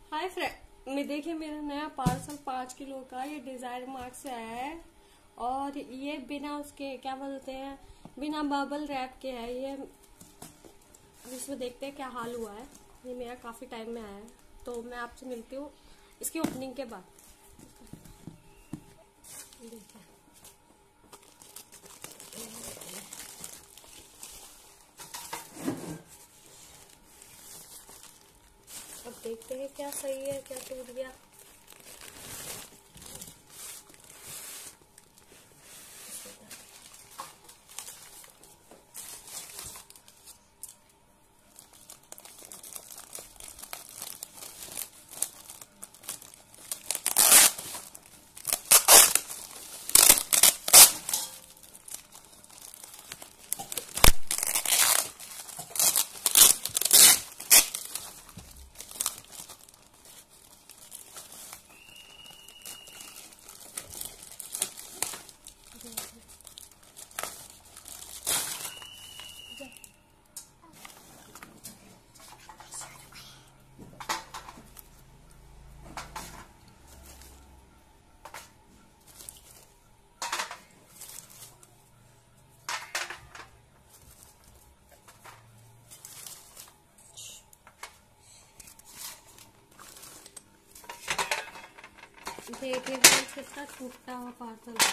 Hi friend, मैं देखिए मेरा नया पार्सल 5 किलो का ये डिजायर मार्ट से आया है। और ये बिना उसके क्या बोलते हैं, बिना बबल रैप के है ये। जिसमें देखते हैं क्या हाल हुआ है। ये मेरा काफी टाइम में आया है, तो मैं आपसे मिलती हूँ इसकी ओपनिंग के बाद। देखिए अब देखते हैं क्या सही है क्या टूट गया। देखिए कितना टूटा हुआ पार्सल है।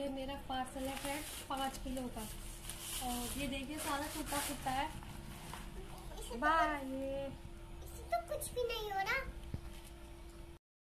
मेरा पार्सल है फ्रेंड 5 किलो का। और ये देखिए सारा टूटा फूटा है। बाय। इससे तो कुछ भी नहीं हो रहा।